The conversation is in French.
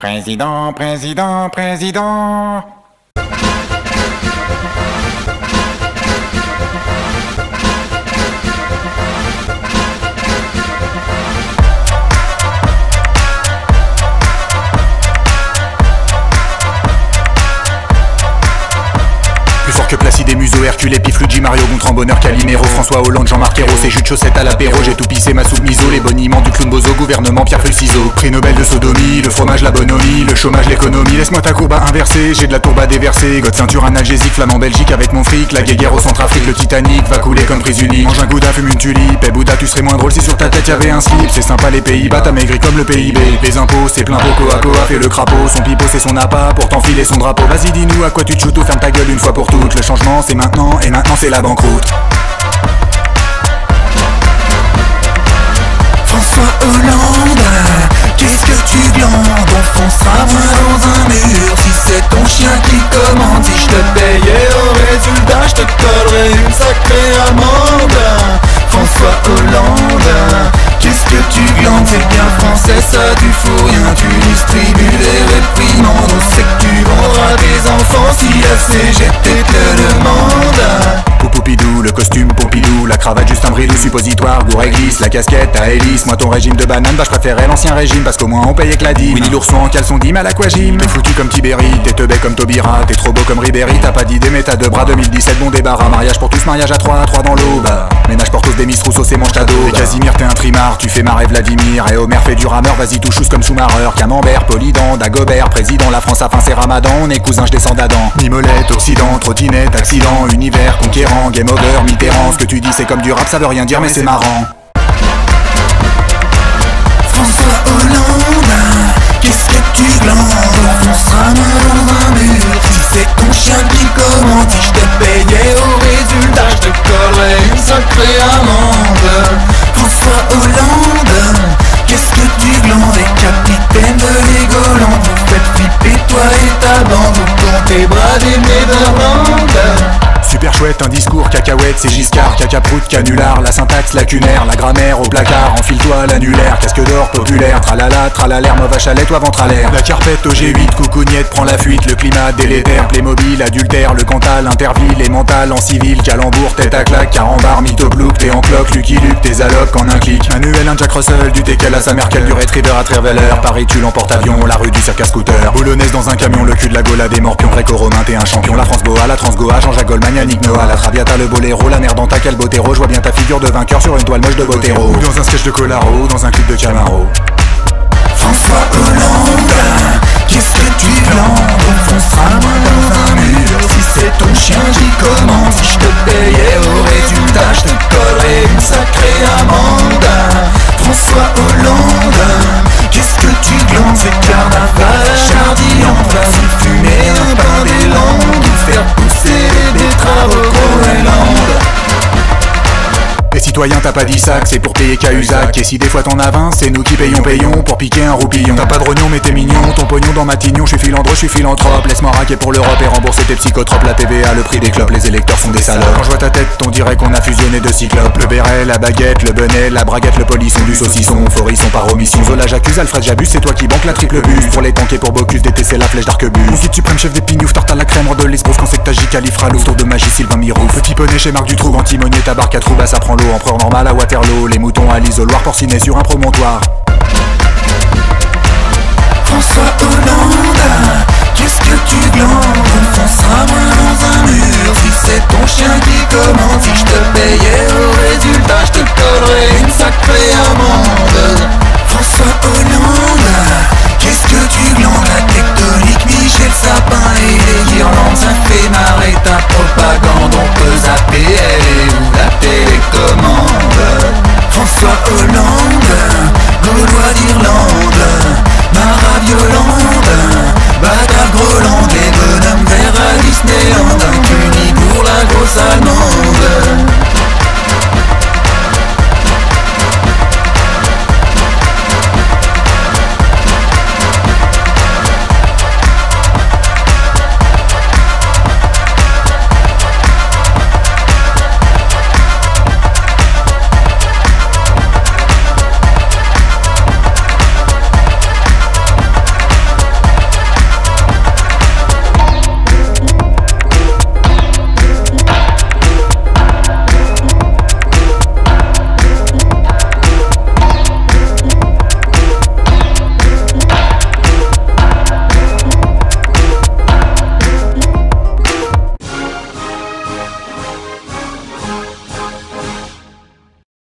Président, président, président. Que Placide et Museau, Hercule, Epiflugi, Mario, Gontran, Bonheur, Calimero, François Hollande, Jean-Marc Ayrault, ses jus de chaussettes à l'apéro, j'ai tout pissé, ma soupe miso, les boniments du clown bozo, gouvernement, Pierre Feuille Ciseaux, prix Nobel de sodomie, le fromage, la bonhomie, le chômage, l'économie, laisse-moi ta courbe à inverser, j'ai de la tourbe à déverser, God ceinture analgésique, flamme en Belgique avec mon fric, la guéguerre au Centrafrique, le Titanic va couler comme prise unique, mange un gouda, fume une tulipe, et Bouddha tu serais moins drôle si sur ta tête y'avait un slip, c'est sympa les Pays-Bas, t'as maigri comme le PIB, les impôts, c'est plein pot, Coa fait le crapaud, son pipeau c'est son appât, pour t'enfiler son drapeau, vas-y dis-nous à quoi tu te shootes ou ferme ta gueule une fois pour toutes, le changement c'est maintenant, et maintenant c'est la banqueroute. François Hollande, qu'est-ce que tu glandes? On foncera moins dans un mur si c'est ton chien qui commande. Si je te payais au résultat, je te collerais une sacrée amende. François Hollande, qu'est-ce que tu glandes? C'est bien français ça, tu fous rien, tu distribues des réprimandes. On sait que tu vendras des enfants si la CGT te le demande. Poupidou, le costume Pompidou, la cravate juste un bris de suppositoire, gouré glisse, la casquette à hélice, moi ton régime de banane, bah je préférais l'ancien régime parce qu'au moins on payait que la dîme. Winnie l'ourson en caleçon dîme à l'aquagym, t'es foutu comme Tibéri, t'es teubé comme Taubira, t'es trop beau comme Ribéry, t'as pas d'idée mais t'as deux bras, 2017 bon débarras, mariage pour tous, mariage à 3 dans l'eau, bah ménage pour tous des Miss Rousseau c'est mon cadeau, et Casimir t'es un trimard, tu fais marrer Vladimir, et Homer fait du rameur, vas-y touchous comme Schumacher, Camembert, Polydent, Dagobert, président, la France a faim c'est Ramadan, on est cousins, je descends d'Adam, Mimolette, Occident, trottinette, accident, univers, conquérant, game over, Mitterrand, ce que tu dis c'est comme du rap, ça veut rien dire mais c'est marrant. François Hollande, qu'est-ce que tu glandes? On foncera dans un mur si c'est ton chien qui commande. Si je te payais au résultat, je te collerais une sacrée amende. François Hollande, qu'est-ce que tu glandes? Les capitaines de Legoland, vous faites flipper toi et ta bande. Vous comptez bras des Néderlandes. Super chouette, un discours cacahuète, c'est Giscard, cacaproute, canular, la syntaxe lacunaire, la grammaire au placard, enfile-toi l'annulaire, casque d'or populaire, tralala, tralalaire, mauvais chalet, toi ventre à l'air. La carpette au G8, coucougnette, prend la fuite, le climat délétère, Playmobil, adultère, le Cantal, Interville, les mentales en civil, calembour, tête à claque, carambar, mythoplouc, t'es en cloque, Lucky Luke, t'es allocs en un clic. Manuel, un Jack Russell, du Tekel à sa Merkel, du Retriever à Treveller, Paris tu l'emporte-avion, la rue du cirque à scooter, boulonnaise dans un camion, le cul de la Gaule, des morpions, gréco-romain, t'es un champion, la France Boa, la Transgoa, Jean-Jacques Goldman, Yannick Noah, la Traviata, le boléro, la merde dans ta quel botero, je vois bien ta figure de vainqueur sur une toile moche de Botero. Ou dans un sketch de Colaro, dans un clip de Camaro. François Hollande, qu'est-ce que tu glandes? On foncera moins dans un mur si c'est ton chien qui commande. Si je te payais au résultat, je te collerais une sacrée amende. François Hollande, qu'est-ce que tu glandes? C'est carnaval chardillant, vas-y fumer un bain des Landes, ou faire pousser des betteraves au Groenland. Les citoyens t'as pas dit ça, que c'est pour payer Cahuzac. Et si des fois t'en as 20, c'est nous qui payons pour piquer un roupillon. T'as pas de rognon mais t'es mignon, ton pognon dans Matignon. Je suis filandreux, je suis philanthrope, laisse-moi raquer pour l'Europe et rembourser tes psychotropes. La TVA, le prix des clopes, les électeurs sont des salopes. Quand je vois ta tête, on dirait qu'on a fusionné deux cyclopes. Le béret, la baguette, le bonnet, la braguette, le polisson, du saucisson, Forisson par omission. Zola j'accuse, Alfred j'abuse, c'est toi qui banque la triple buse. Pour les tanks et pour Bocuse, DTC la flèche d'arquebus. Mon guide suprême, chef des pignoufs, tarte à la crème, de l'esbrouf quand c'est que t'as Califralouf. Tour de magie, Sylvain Mirouf. Petit poney chez Marc Dutroux, antimonier, tabarque à trou, bah ça prend l'eau, empereur normal à Waterloo, les moutons à l'isoloir, porcinés sur un promontoire.